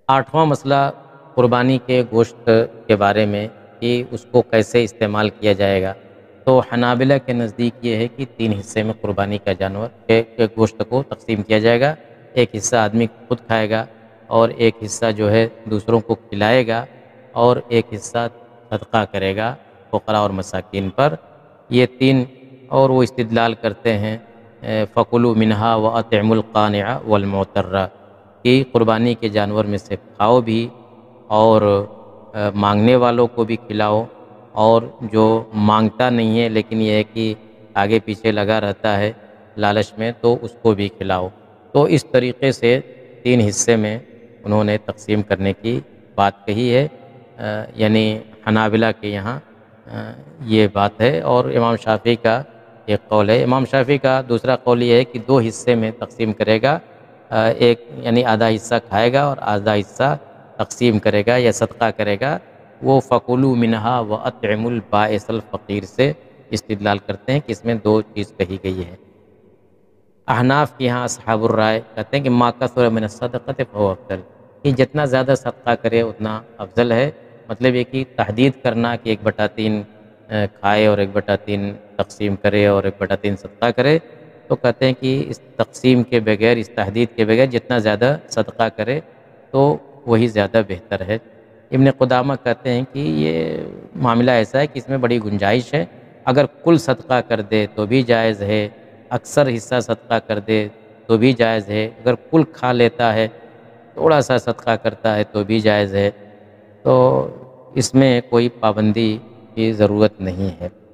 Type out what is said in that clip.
آٹھواں مسئلہ قربانی کے گوشت کے بارے میں کہ اس کو کیسے استعمال کیا جائے گا۔ تو حنابلہ کے نزدیک یہ ہے کہ 3 حصے میں قربانی کا جانور کے گوشت کو تقسیم کیا جائے گا۔ ایک حصہ آدمی خود کھائے گا اور ایک حصہ جو ہے دوسروں کو کھلائے گا اور ایک حصہ صدقہ کرے گا فقراء اور مساکین پر۔ یہ 3 اور وہ استدلال کرتے ہیں فَكُلُوا مِنْهَا وَأَطْعِمُوا الْقَانِعَ وَالْمُعْتَرَّ کہ قربانی کے جانور میں سے کھاؤ بھی اور مانگنے والوں کو بھی کھلاؤ، اور جو مانگتا نہیں ہے لیکن یہ ہے کہ آگے پیچھے لگا رہتا ہے لالچ میں، تو اس کو بھی کھلاؤ۔ تو اس طریقے سے 3 حصے میں انہوں نے تقسیم کرنے کی بات کہی ہے، یعنی حنابلہ کے یہاں یہ بات ہے۔ اور امام شافعی کا ایک قول ہے۔ امام شافعی کا دوسرا قول یہ ہے کہ 2 حصے میں تقسیم کرے گا، ایک یعنی آدھا حصہ کھائے گا اور آدھا حصہ تقسیم کرے گا یا صدقہ کرے گا۔ وہ فَكُلُوا مِنْهَا وَأَطْعِمُوا الْبَائِسَ الْفَقِيرَ سے استدلال کرتے ہیں کہ اس میں 2 چیز کہی گئی ہے۔ احناف کے یہاں اصحاب الرائے کہتے ہیں کہ مَا كَثُرَ مِنَ الصَّدَقَةِ فَهُوَ أَفْضَلُ، کہ جتنا زیادہ صدقہ کرے اتنا افضل ہے۔ مطلب یہ کہ تحدید کرنا کہ 1/3 کھائے اور 1/3 تقسیم کرے اور 1/3 صدقہ کرے، تو کہتے ہیں کہ اس تقسیم کے بغیر، اس تحدید کے بغیر جتنا زیادہ صدقہ کرے تو وہی زیادہ بہتر ہے۔ ابن قدامہ کہتے ہیں کہ یہ معاملہ ایسا ہے کہ اس میں بڑی گنجائش ہے، اگر کل صدقہ کر دے تو بھی جائز ہے، اکثر حصہ صدقہ کر دے تو بھی جائز ہے، اگر کل کھا لیتا ہے تھوڑا سا صدقہ کرتا ہے تو بھی جائز ہے۔ تو اس میں کوئی پابندی کی ضرورت نہیں ہے۔